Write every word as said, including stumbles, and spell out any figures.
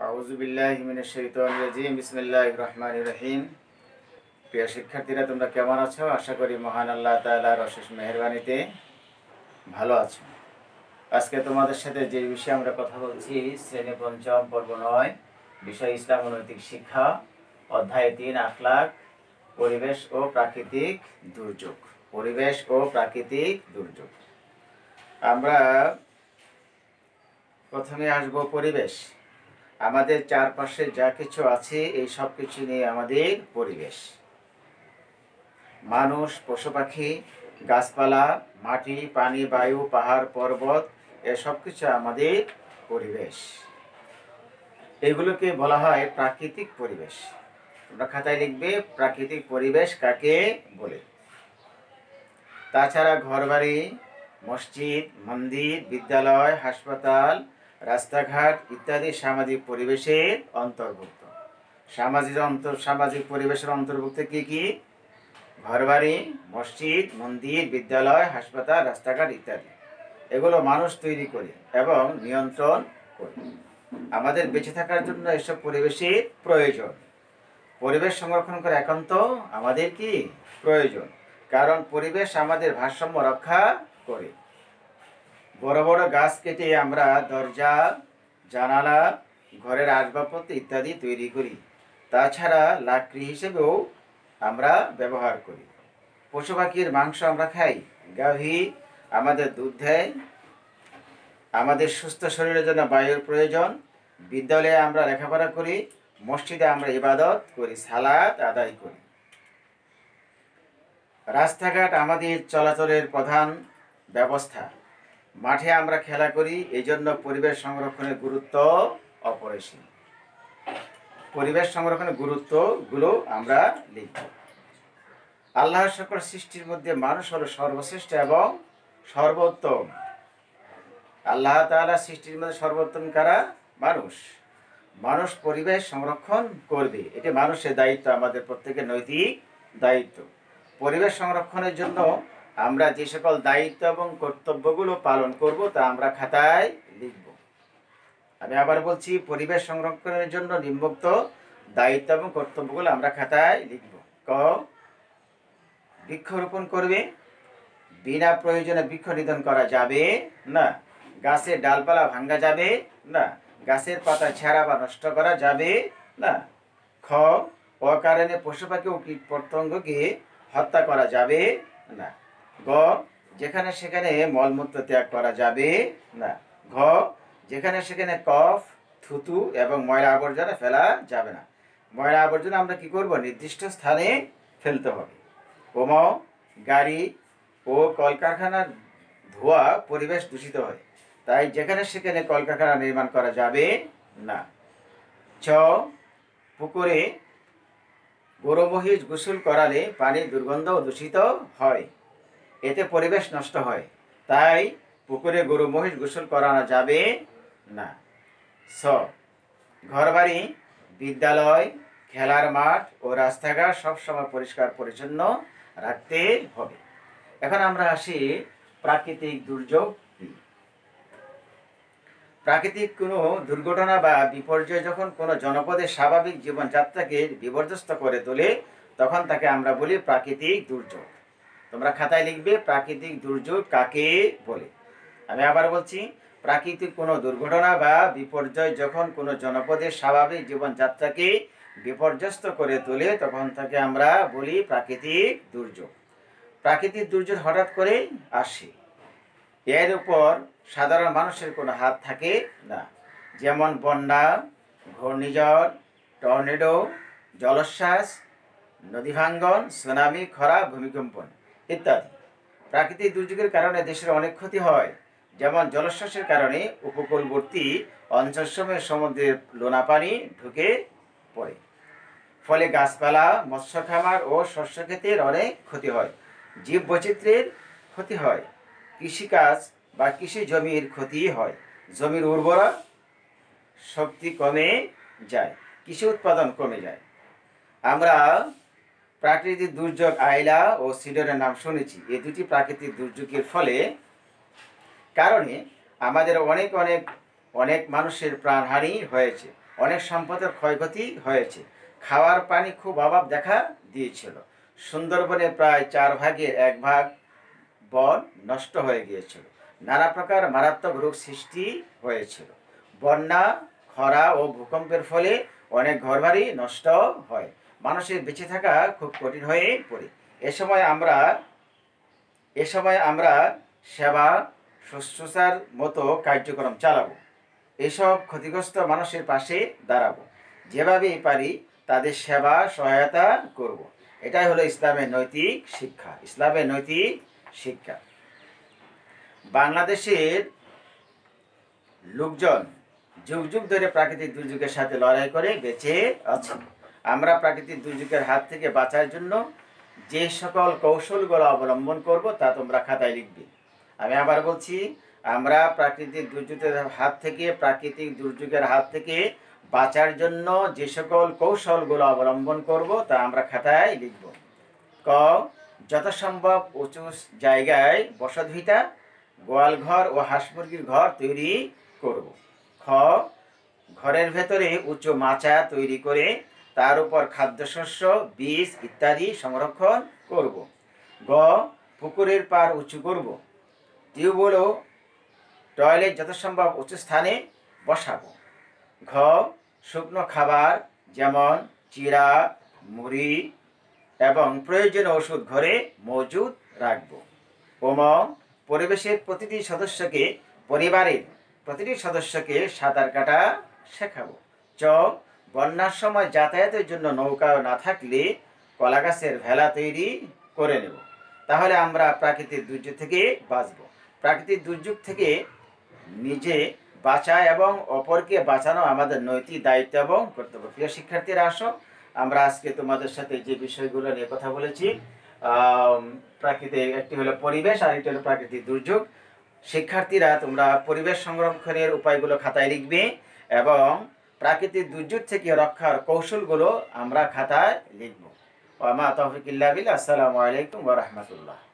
আউযু বিল্লাহি মিনাশ শাইতানির রাজিম বিসমিল্লাহির রহমানির রহিম। প্রিয় শিক্ষার্থীরা, তোমরা কেমন আছো? আশা করি মহান আল্লাহ তাআলার অশেষ মেহেরবানিতে ভালো আছো। আজকে তোমাদের সাথে যে বিষয়ে আমরা কথা বলছি, শ্রেণী পঞ্চম পর্ব নয়, বিষয় ইসলাম ও নৈতিক শিক্ষা, অধ্যায় তিন, আখলাক, পরিবেশ ও প্রাকৃতিক দুর্যোগ। পরিবেশ ও প্রাকৃতিক দুর্যোগ। আমরা প্রথমে আসবো পরিবেশ। আমাদের চারপাশে যা কিছু আছে এই সব কিছু নিয়ে আমাদের পরিবেশ। মানুষ, পশু পাখি, গাছপালা, মাটি, পানি, বায়ু, পাহাড়, পর্বত, এসব কিছু আমাদের পরিবেশ। এগুলোকে বলা হয় প্রাকৃতিক পরিবেশ। তোমরা খাতায় লিখবে প্রাকৃতিক পরিবেশ কাকে বলে। তাছাড়া ঘরবাড়ি, মসজিদ, মন্দির, বিদ্যালয়, হাসপাতাল, রাস্তাঘাট ইত্যাদি সামাজিক পরিবেশের অন্তর্ভুক্ত। সামাজিক অন্তর সামাজিক পরিবেশের অন্তর্ভুক্ত কি কি? ঘরবাড়ি, মসজিদ, মন্দির, বিদ্যালয়, হাসপাতাল, রাস্তাঘাট ইত্যাদি। এগুলো মানুষ তৈরি করে এবং নিয়ন্ত্রণ করে। আমাদের বেঁচে থাকার জন্য এসব পরিবেশের প্রয়োজন। পরিবেশ সংরক্ষণ করা একান্ত আমাদের কি প্রয়োজন, কারণ পরিবেশ আমাদের ভারসাম্য রক্ষা করে। বড় বড় গাছ কেটে আমরা দরজা, জানালা, ঘরের আসবাবপত্র ইত্যাদি তৈরি করি। তাছাড়া লাকড়ি হিসেবেও আমরা ব্যবহার করি। পশু পাখির মাংস আমরা খাই। গাভী আমাদের দুধ দেয়। আমাদের সুস্থ শরীরের জন্য বায়ুর প্রয়োজন। বিদ্যালয়ে আমরা লেখাপড়া করি। মসজিদে আমরা ইবাদত করি, সালাত আদায় করি। রাস্তাঘাট আমাদের চলাচলের প্রধান ব্যবস্থা। মাঠে আমরা খেলা করি, এই জন্য পরিবেশ সংরক্ষণের গুরুত্ব অপরিসীম। পরিবেশ সংরক্ষণের গুরুত্বগুলো আমরা লিখব। আল্লাহর সকল সৃষ্টির মধ্যে মানুষ হলো সর্বশ্রেষ্ঠ এবং সর্বোত্তম। আল্লাহ তাআলা সৃষ্টির মধ্যে সর্বোত্তম কারা? মানুষ। মানুষ পরিবেশ সংরক্ষণ করবে, এটি মানুষের দায়িত্ব, আমাদের প্রত্যেকের নৈতিক দায়িত্ব। পরিবেশ সংরক্ষণের জন্য আমরা যে সকল দায়িত্ব এবং কর্তব্যগুলো পালন করব তা আমরা খাতায় লিখব। আমি আবার বলছি, পরিবেশ সংরক্ষণের জন্য নিম্নোক্ত দায়িত্ব এবং কর্তব্যগুলো আমরা খাতায় লিখব। ক, বৃক্ষরোপণ করবে। বিনা প্রয়োজনে বৃক্ষ নিধন করা যাবে না। গাছের ডালপালা ভাঙা যাবে না। গাছের পাতা ছেঁড়া বা নষ্ট করা যাবে না। খ, অকারণে পশু পাখি ও কীট পতঙ্গকে হত্যা করা যাবে না। গ, যেখানে সেখানে মলমূত্র ত্যাগ করা যাবে না। ঘ, যেখানে সেখানে কফ, থুতু এবং ময়লা আবর্জনা ফেলা যাবে না। ময়লা আবর্জনা আমরা কি করব? নির্দিষ্ট স্থানে ফেলতে হবে। ওম, গাড়ি ও কলকারখানার ধোঁয়া পরিবেশ দূষিত হয়, তাই যেখানে সেখানে কলকারখানা নির্মাণ করা যাবে না। ছ, পুকুরে গরু মহিষ গোসল করালে পানি দুর্গন্ধ ও দূষিত হয়, এতে পরিবেশ নষ্ট হয়, তাই পুকুরে গরু মহিষ গোসল করানো যাবে না। ছ, ঘরবাড়ি, বিদ্যালয়, খেলার মাঠ ও রাস্তাঘাট সবসময় পরিষ্কার পরিচ্ছন্ন রাখতে হবে। এখন আমরা আসি প্রাকৃতিক দুর্যোগ কি। প্রাকৃতিক কোনো দুর্ঘটনা বা বিপর্যয় যখন কোনো জনপদের স্বাভাবিক জীবনযাত্রাকে বিপর্যস্ত করে তোলে, তখন তাকে আমরা বলি প্রাকৃতিক দুর্যোগ। তোমরা খাতায় লিখবে প্রাকৃতিক দুর্যোগ কাকে বলে। আমি আবার বলছি, প্রাকৃতিক কোনো দুর্ঘটনা বা বিপর্যয় যখন কোনো জনপদের স্বাভাবিক জীবনযাত্রাকে বিপর্যস্ত করে তোলে, তখন তাকে আমরা বলি প্রাকৃতিক দুর্যোগ। প্রাকৃতিক দুর্যোগ হঠাৎ করে আসে, এর উপর সাধারণ মানুষের কোনো হাত থাকে না। যেমন বন্যা, ঘূর্ণিঝড়, টর্নেডো, জলোচ্ছ্বাস, নদী ভাঙ্গন, সুনামি, খরা, ভূমিকম্পন ইত্যাদি। প্রাকৃতিক দুর্যোগের কারণে দেশের অনেক ক্ষতি হয়। যেমন জলোচ্ছ্বাসের কারণে উপকূলবর্তী অঞ্চলসমূহে সমুদ্রের লোনা পানি ঢুকে পড়ে, ফলে গাছপালা, মৎস্য খামার ও শস্য ক্ষেতের অনেক ক্ষতি হয়। জীব বৈচিত্র্যের ক্ষতি হয়। কৃষিকাজ বা কৃষি জমির ক্ষতি হয়। জমির উর্বরা শক্তি কমে যায়, কৃষি উৎপাদন কমে যায়। আমরা প্রাকৃতিক দুর্যোগ আইলা ও সিডরের নাম শুনেছি। এই দুটি প্রাকৃতিক দুর্যোগের ফলে কারণে আমাদের অনেক অনেক অনেক মানুষের প্রাণহানি হয়েছে। অনেক সম্পদের ক্ষয়ক্ষতি হয়েছে। খাওয়ার পানি খুব অভাব দেখা দিয়েছিল। সুন্দরবনে প্রায় চার ভাগের এক ভাগ বন নষ্ট হয়ে গিয়েছিল। নানা প্রকার মারাত্মক রোগ সৃষ্টি হয়েছিল। বন্যা, খরা ও ভূকম্পের ফলে অনেক ঘরবাড়ি নষ্ট হয়। মানুষের বেঁচে থাকা খুব কঠিন হয়ে পড়ে। এ সময় আমরা এ সময় আমরা সেবা শুশ্রূষার মতো কার্যক্রম চালাবো। এসব ক্ষতিগ্রস্ত মানুষের পাশে দাঁড়াবো। যেভাবেই পারি তাদের সেবা সহায়তা করব। এটাই হলো ইসলামের নৈতিক শিক্ষা। ইসলামের নৈতিক শিক্ষা। বাংলাদেশের লোকজন যুগ যুগ ধরে প্রাকৃতিক দুর্যোগের সাথে লড়াই করে বেঁচে আছে। আমরা প্রাকৃতিক দুর্যোগের হাত থেকে বাঁচার জন্য যে সকল কৌশলগুলো অবলম্বন করব তা তোমরা খাতায় লিখবে। আমি আবার বলছি, আমরা প্রাকৃতিক দুর্যোগের হাত থেকে প্রাকৃতিক দুর্যোগের হাত থেকে বাঁচার জন্য যে সকল কৌশলগুলো অবলম্বন করব তা আমরা খাতায় লিখব। ক, যথাসম্ভব উঁচু জায়গায় বসতভিটা, গোয়ালঘর ও হাঁস মুরগির ঘর তৈরি করব। খ, ঘরের ভেতরে উঁচু মাচা তৈরি করে তার উপর খাদ্যশস্য, বীজ ইত্যাদি সংরক্ষণ করব। গ, পুকুরের পাড় উঁচু করব। টিউবওয়েল ও টয়লেট যথাসম্ভব উঁচু স্থানে বসাবো। ঘ, শুকনো খাবার যেমন চিড়া, মুড়ি এবং প্রয়োজনীয় ওষুধ ঘরে মজুদ রাখব। ওম, পরিবেশের প্রতিটি সদস্যকে পরিবারের প্রতিটি সদস্যকে সাঁতার কাটা শেখাবো। চ, বন্যার সময় যাতায়াতের জন্য নৌকা না থাকলে কলা গাছের ভেলা তৈরি করে নেব। তাহলে আমরা প্রাকৃতিক দুর্যোগ থেকে বাঁচব। প্রাকৃতিক দুর্যোগ থেকে নিজে বাঁচা এবং অপরকে বাঁচানো আমাদের নৈতিক দায়িত্ব এবং কর্তব্য। প্রিয় শিক্ষার্থীরা, আসো আমরা আজকে তোমাদের সাথে যে বিষয়গুলো নিয়ে কথা বলেছি, প্রাকৃতিক একটি হলো পরিবেশ আর একটি হলো প্রাকৃতিক দুর্যোগ। শিক্ষার্থীরা তোমরা পরিবেশ সংরক্ষণের উপায়গুলো খাতায় লিখবে এবং প্রাকৃতিক দুর্যোগ থেকে রক্ষার কৌশলগুলো আমরা খাতায় লিখব। ওয়া মা তাওফিক ইল্লা বিল্লাহ। আসসালামু আলাইকুম ওয়া রাহমাতুল্লাহ।